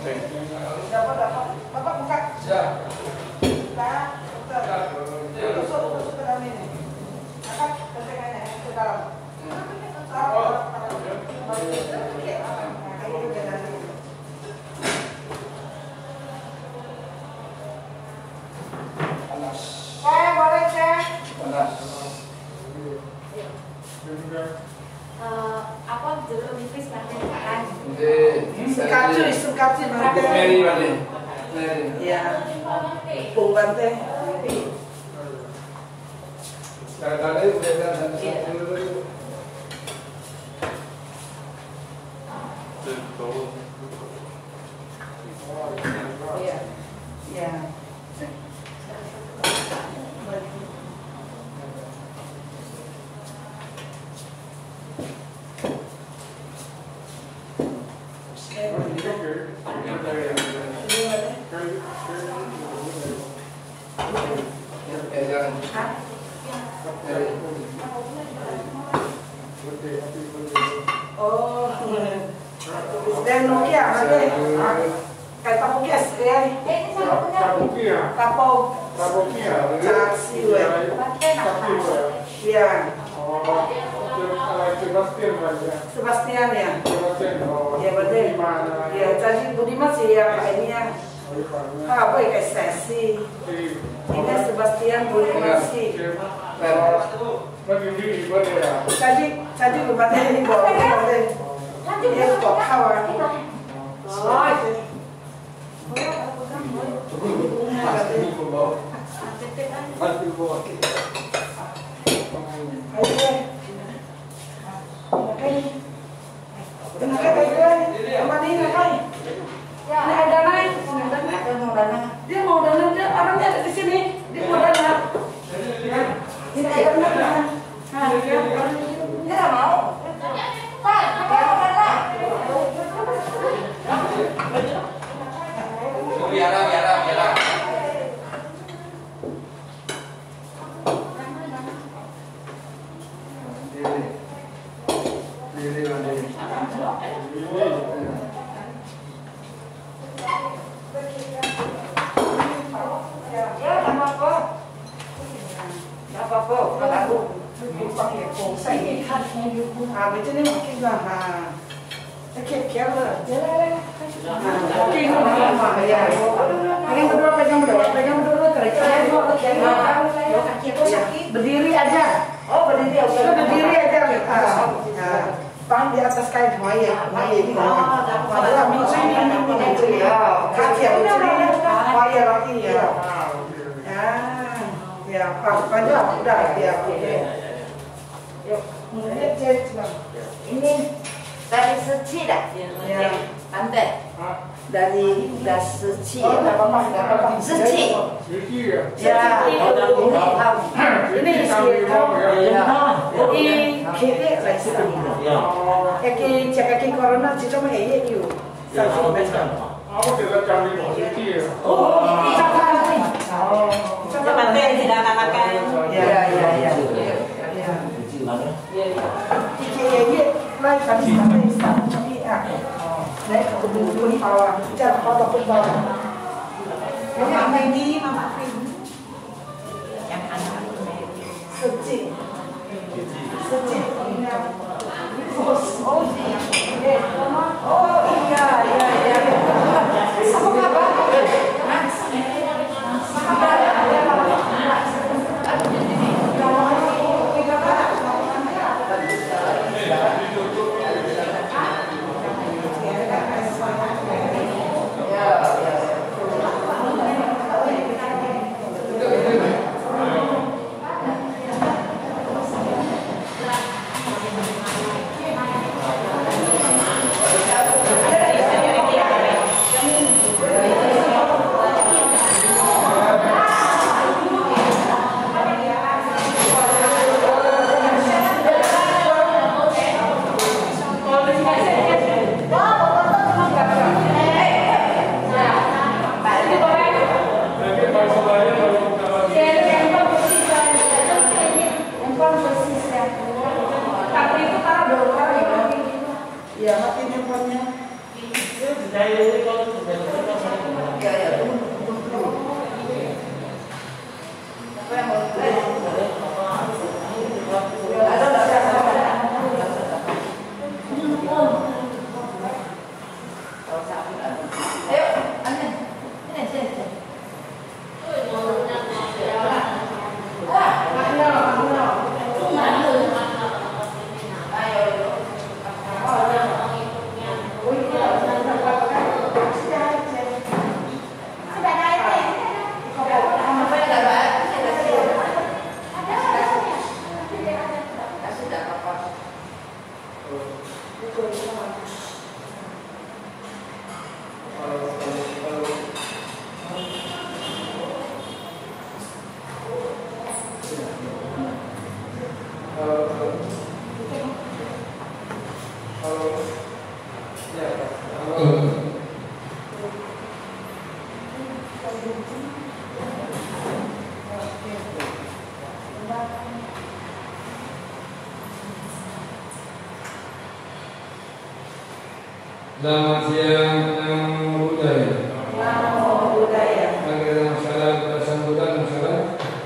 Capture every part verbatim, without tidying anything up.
Dapat dapat. Bapak buka. Ya. Nah, tusuk tusuk ke dalam ini. Angkat kencengannya ke dalam. Oh. Panas. Cek, boleh cek. Panas. Uh, apa jeruk nipis nanti kan? Kacu, isu kacu nanti. Mary balik. Mary. Iya. Pung bante. Kadang-kadang udah kan dulu. Iya. Iya. Oh, dan Nokia nanti kayak tapukes ya. Tapukia. Tapok. Tapukia. Casi we. Iya. Oh, Sebastian aja. Sebastian ya. Sebastian. Oh. Ya betul. Ya, jadi Budiman sih ya ini ya. Apa ya kayak sesi. Ini Sebastian Budiman sih. Bagi diri boleh ya. Jadi jadi berbagai ini boleh. Dia kok kawan. Oh. Dia mau dana, dia orangnya ada di sini. Dia mau dana. Ini ada dana. Dia nggak mau. Pak, mau dana. Biara, biara, biara. Dili, dili, dili. À, với cho nên một cái là hà cái kẹp kéo rồi cái nó mà mà dài anh em berdua pegang berdua pegang berdua terus berdiri aja oh berdiri aja berdiri aja nah tangan di atas kain maya maya ini padahal micri ini micri kaki yang micri maya lagi ya ya ya panjang udah ya oke yuk Ini dari Seci dah. ya Pantai. dari Dari Seci. oh nggak apa-apa nggak apa-apa Seci. Sisi ya. Ya. ini isi di kiri lagi kaki kaki corona chỉ trong ngày nhiều sao chứ bây giờ Aku tidak cari sisi ya. Oh, ini cakap ini. Oh. Coba pantai tidak makan. ya ya ya thì cái gì lại phải đi sang đây sang trong đi à đấy có một cuốn bao à chắc là bao tập bao cái nhà này đi mà bạn phải Yang anak Seci Seci oh oh iya iya iya sama apa Ya, makin handphonenya. Selamat siang, Namo Buddhaya. Namo Buddhaya. Panggil masalah kita sambutan masalah.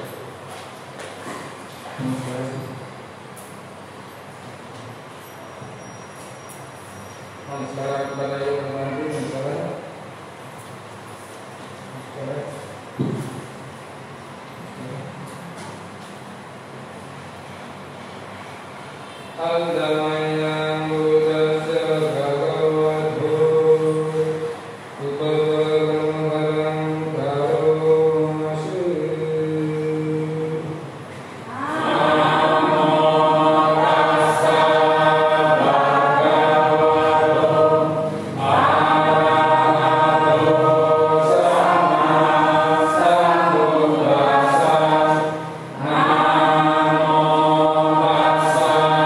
Masalah kepada yang nanti masalah. Masalah. Al-Damaya Buddhasya Bhagavato Upavagamagaram Karomasu Namo Tassa Bhagavato Arahato Sama Sambuddhassa Namo Tassa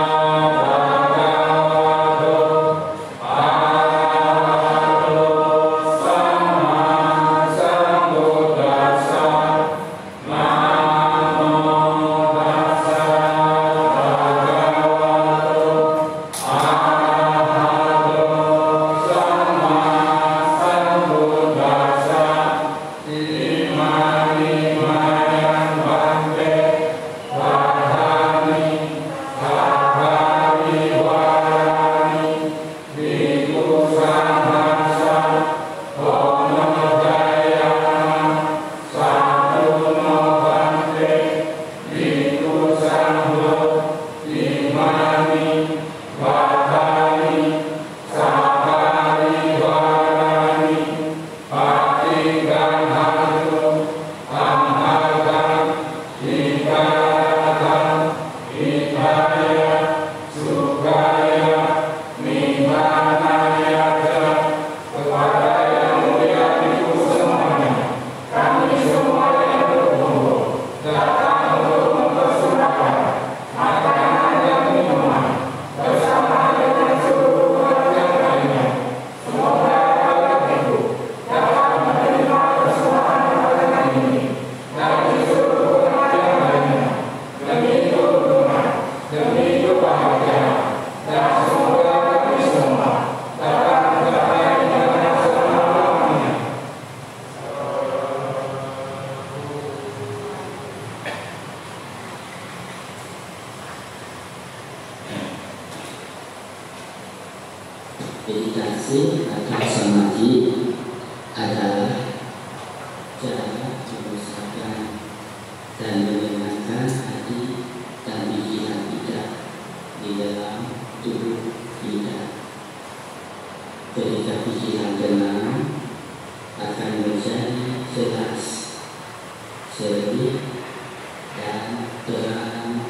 Meditasi atau samadhi adalah cara memusatkan dan menenangkan hati dan pikiran kita di dalam tubuh kita. Ketika pikiran tenang akan menjadi jelas, jernih dan terang.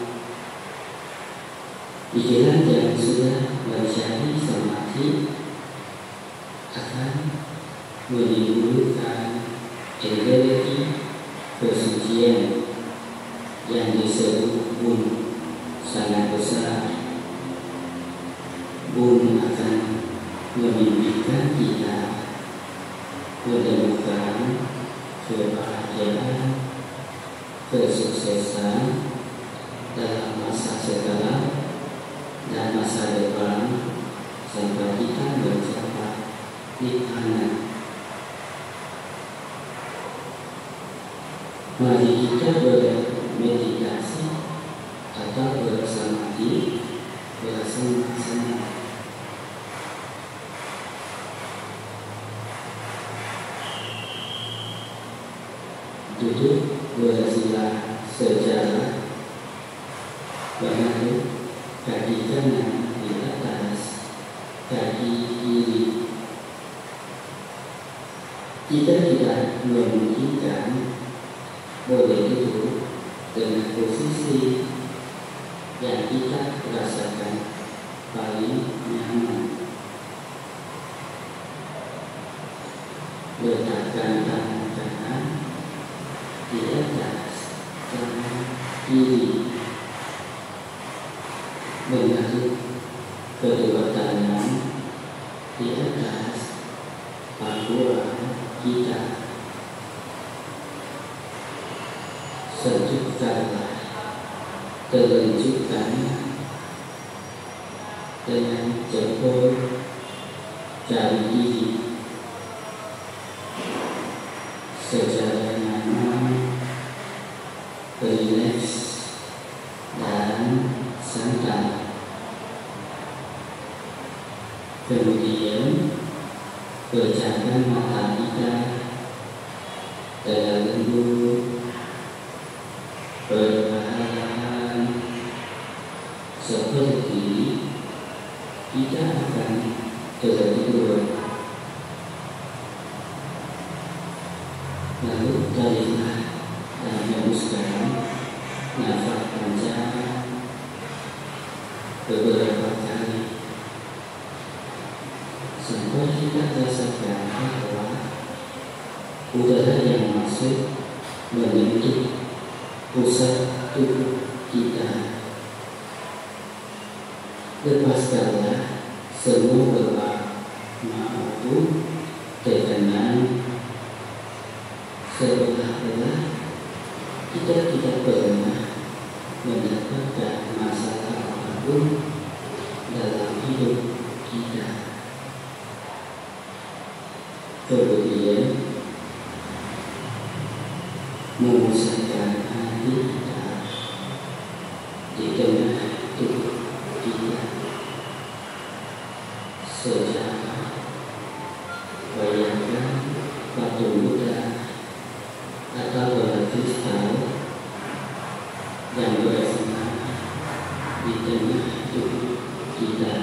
Pikiran yang sudah menjadi samadhi akan menimbulkan energi kesucian yang disebut bun sangat besar. Bun akan memimpikan kita menemukan kebahagiaan, kesuksesan dalam masa sekarang dan masa depan sampai kita mencapai nirvana. Mari kita bermeditasi atau bersamadhi bersama-sama. Duduk bersila sejajar, mengaduk kaki kanan di atas kaki kiri. Kita tidak memungkinkan boleh duduk dengan posisi yang kita rasakan paling nyaman. Letakkan tangan kanan di atas tangan kiri. Mengaduk kedua tangan di atas pangkuan kita. Sejukkanlah telunjukkannya dengan jempol jari secara nyaman, rileks, dan santai. Kemudian pejamkan mata kita dengan lembut, perlahan, seperti kita akan tertidur. Lalu tariklah dan hembuskan nafas panjang beberapa kali sampai kita rasakan bahwa udara yang masuk menyentuh pusat tubuh kita. Lepaskanlah semua beban maupun tekanan seolah-olah kita tidak pernah mendapatkan masalah apapun dalam hidup kita. Kemudian memusatkan hati kita di tengah tubuh kita secara bayangkan batu muda atau bola kristal yang bersama di tengah tubuh kita.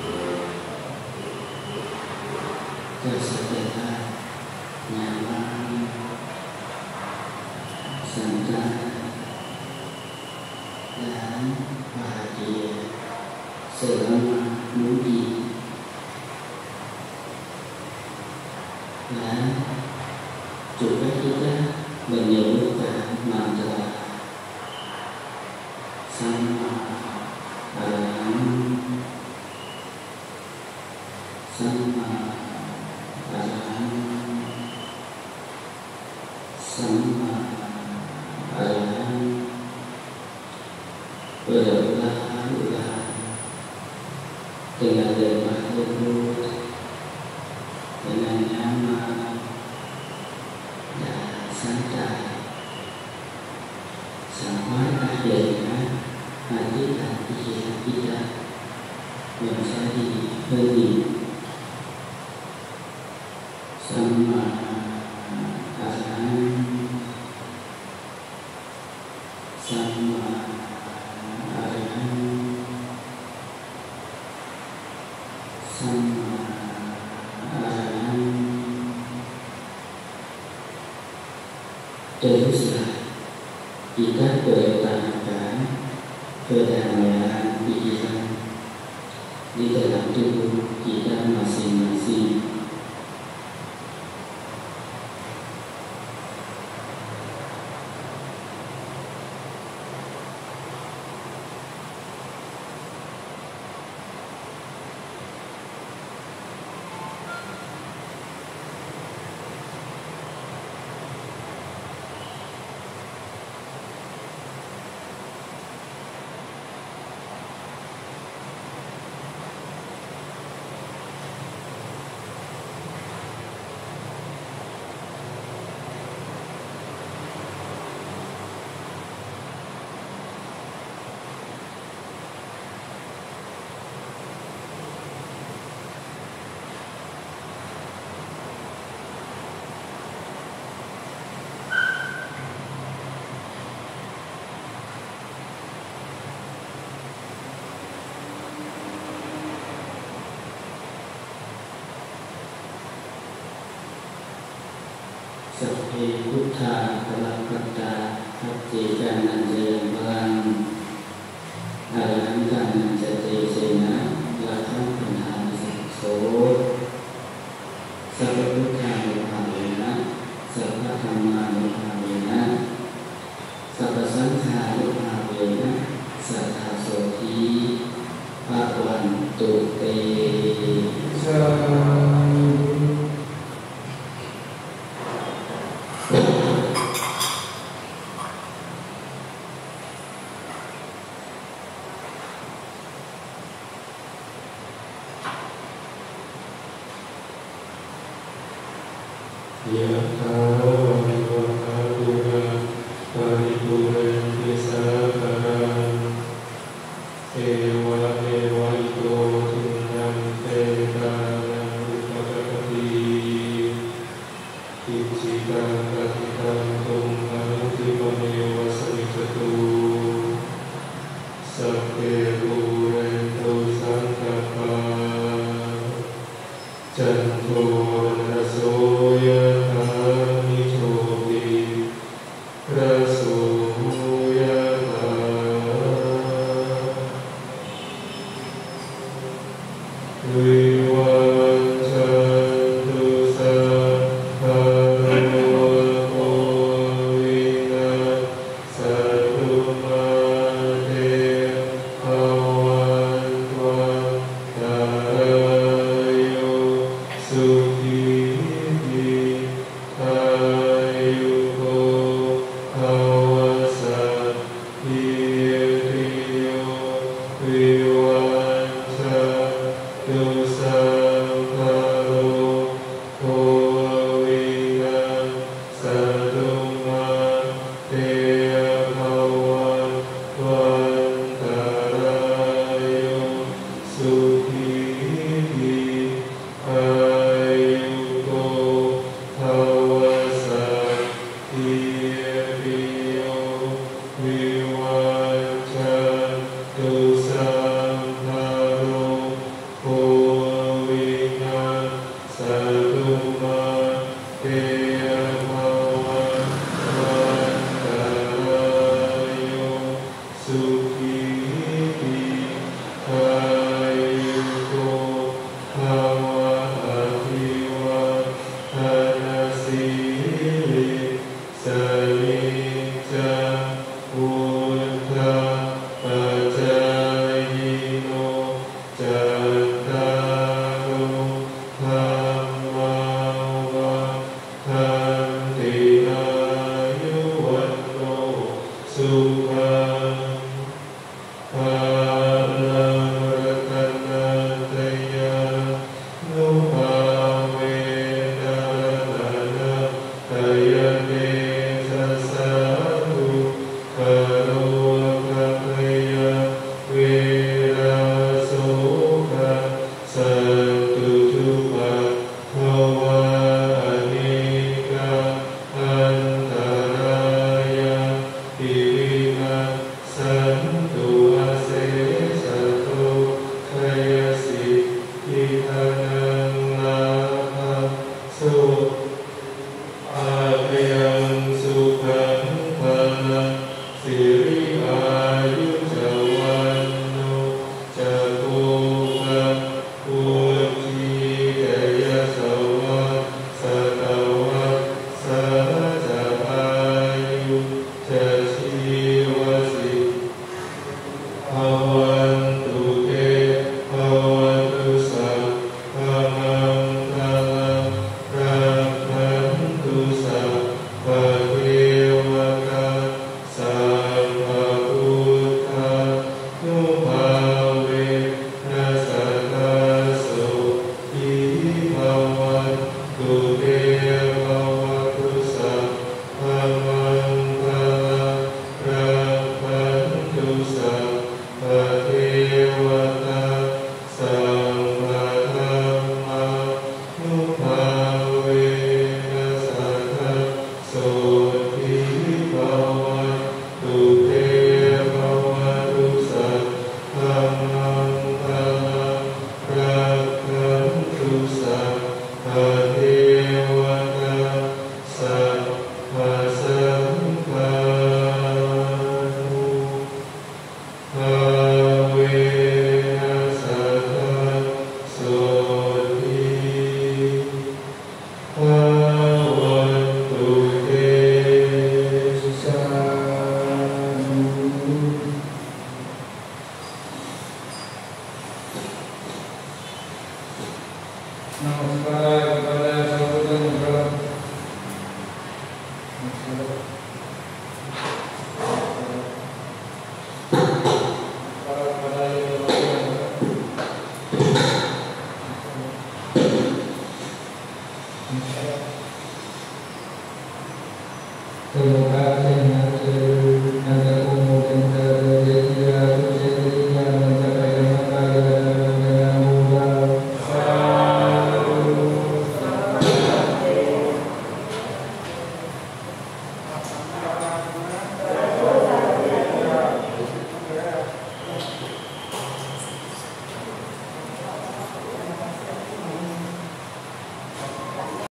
Rasakanlah nyaman, santai, dan bahagia selama mungkin. Dan juga kita menyebutkan mantra sama alam, sama alam, sama alam, berulang-ulang dengan lemah lembut, dengan nyaman dan santai, sampai akhirnya hati dan pikiran kita menjadi hening. Sama alam, sama alam, sama alam. Teruslah kita pertahankan kedamaian pikiran di dalam tubuh kita masing-masing. Sapi Buddha telah kata hati kanan jaya bang alam kanan jati sena belakang penhan so Sapi Buddha luhamena Sapi Dhamma luhamena Sapi Sangha luhamena Sattha soti Bhagwan Tutte Ya Allah ตังปฏิตังตุมหังคิปะเมวะสมิจจตุสัพเพปุเรนตุสังกปาจันโทปนโสยถามิโชติระโสยถาวิวัชชันตุสัพพะโลกวินาศตุมาเตภวันตวันตารโยสุขีทีอายุโกภวสัพพิติโยวิวัชชันตุสัพพะโลกวินาศตุมาเตภวันตวันตารโยสุขีทีอายุโกภวสัพพิติโยวิวัชชันตุสัพพะโลกวินาศตุมาเตภวันตวันตารโยสุขีทีอายุโกภวะอภิวาทนาสีลิสนิจังพุทธปัจจายโนจัตตารโอธรรมาวัฏันติอายุวันโนสุขังภาลังรัตนัตยานุภาเวนะรัตนะตยเตสัสสะตุกโรกัพยาเวราโสกะสันตุทุปะภวะอเนกะอันตรายาปิวินาสันตุอาเสสะโตทยสิทิทานังลาภะโสอาภยังสุขังพลังสิริอายุจวันโนจะโกภะปุจจิเตยะสวัสสะตวัสสะจะอายุจะชีวสิภวันตุเตภวันตุสัพพะมังคลังรักขันตุสัพพะเทวตาสัพพะพุทธานุภาเวนะสัทธาโสอิภวันตุเตภวันตุสัพพะมังคลังรักขันตุสัพพะเทวตาสัพพะธัมมานุภาเวนะสัทธาโสอิภวันตุเตภวันตุสัพพะมังคลังรักขันตุสัพพะเทวตาสัพพะสังฆานุภาเวนะสัทธาโสติภาวันตุเตสาธุ Namaskar kepada saudara-saudara. Kepada yang Terima kasih.